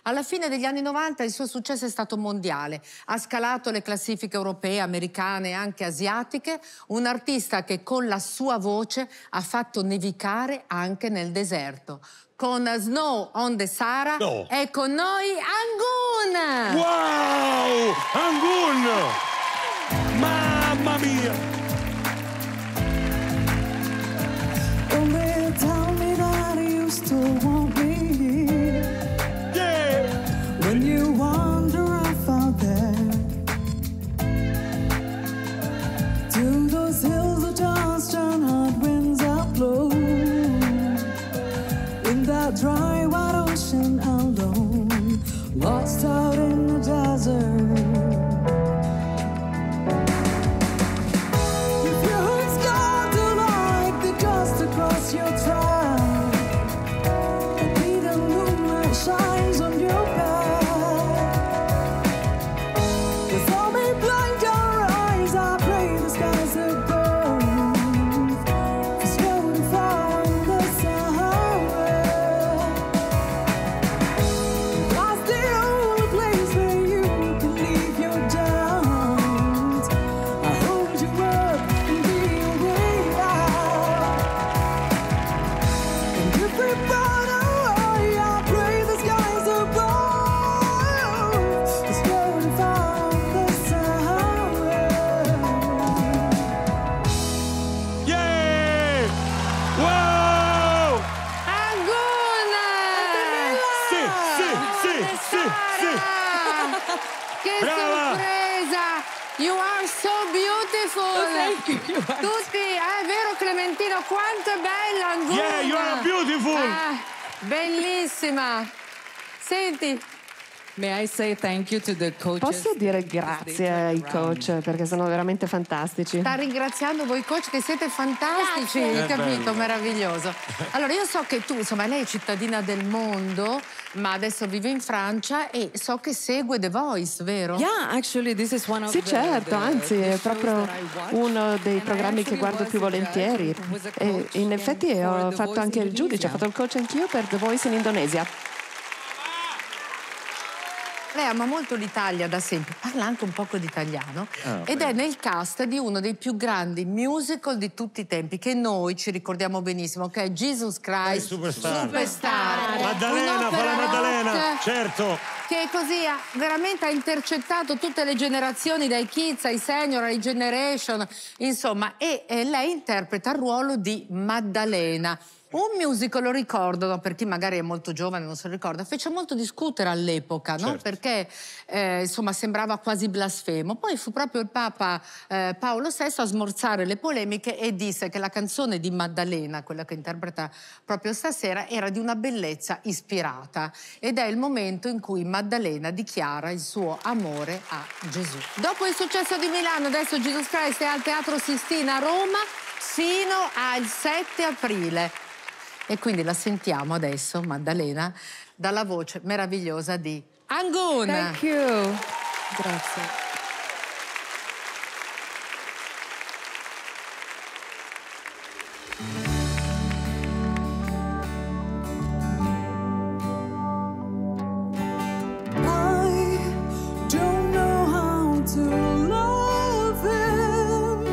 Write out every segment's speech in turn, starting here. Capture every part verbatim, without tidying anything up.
Alla fine degli anni novanta il suo successo è stato mondiale. Ha scalato le classifiche europee, americane e anche asiatiche. Un artista che con la sua voce ha fatto nevicare anche nel deserto. Con Snow on the Sahara no. è con noi Angun! Wow! Angun! Mamma mia! Only tell me that you still want me. Yeah! When you wander off out there to those hills of Johnston, hot winds that blow. In that dry white ocean alone, lost out in the desert. If your hood's got to like the dust across your track, and be the moonlight shines on your back. Before me blind your eyes, I pray the skies are gold, for snow and fire in the Sahara. That's the only place where you can leave your doubts. I hold you up and be your way out. And if we burn away, I pray the skies above, for snow and fire in the Sahara. Yeah! Wow! Angun! Sì, sì, sì, sì, sì! Che Brava! sorpresa! You are so beautiful! Thank you, you are- Tutti, eh, è vero Clementino, quanto è bella Angun! Yeah, you are beautiful! Ah, bellissima! Senti, May I say thank you to the coaches? Posso dire grazie ai coach perché sono veramente fantastici. sta ringraziando voi coach che siete fantastici, hai capito? Meraviglioso. Allora, io so che tu, insomma, lei è cittadina del mondo, ma adesso vive in Francia e so che segue The Voice, vero? Yeah, actually this is one of Sì, the- certo, the- anzi the è shows proprio that I watch. uno dei And I programmi che actually guardo was più a judge, volentieri. was a E coach in effetti for ho The fatto Voice anche il giudice, Indonesia. ho fatto il coach anch'io per The Voice in Indonesia. Lei ama molto l'Italia da sempre, parla anche un poco di italiano ed è nel cast di uno dei più grandi musical di tutti i tempi che noi ci ricordiamo benissimo, che è Jesus Christ Superstar. Superstar. Maddalena, fa Un'opera la Maddalena, rock certo. che così ha veramente ha intercettato tutte le generazioni, dai kids ai senior, ai generation, insomma, e, e lei interpreta il ruolo di Maddalena. Un musical, lo ricordo, no, per chi magari è molto giovane non se lo ricorda, fece molto discutere all'epoca, no? Certo. Perché eh, insomma sembrava quasi blasfemo. Poi fu proprio il Papa eh, Paolo sesto a smorzare le polemiche e disse che la canzone di Maddalena, quella che interpreta proprio stasera, era di una bellezza ispirata ed è il momento in cui Maddalena dichiara il suo amore a Gesù. Dopo il successo di Milano, adesso Jesus Christ è al Teatro Sistina a Roma fino al sette aprile. E quindi la sentiamo adesso, Maddalena, dalla voce meravigliosa di Angun. Thank you. Grazie. I don't know how to love him.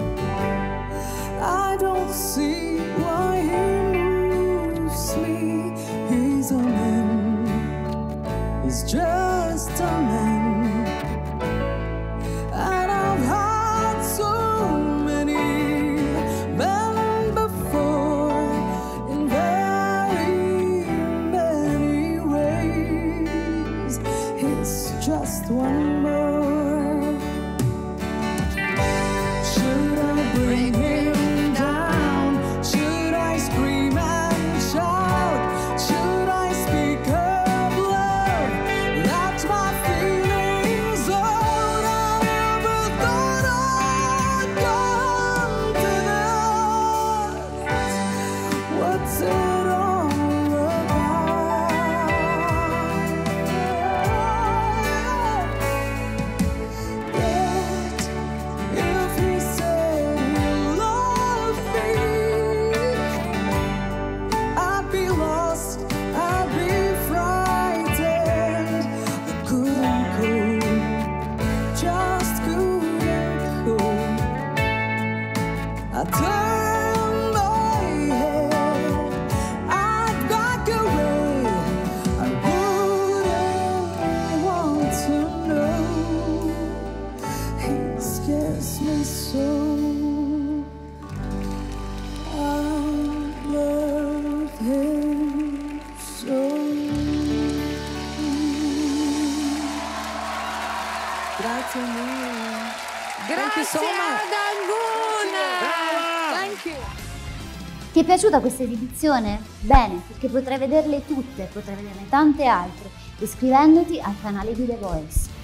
I don't see why he moves me. He's a man. He's just a man. And I've had so many men before in very many ways. It's just one more. Should I bring him down? Should I scream and shout? Should I speak of love? Let my feelings out. I never thought I'd come to that. What's it all about? Grazie mille. Grazie Thank you so much. ad Anguna! Thank you. Ti è piaciuta questa esibizione? Bene, perché potrai vederle tutte, potrai vederne tante altre, iscrivendoti al canale di The Voice.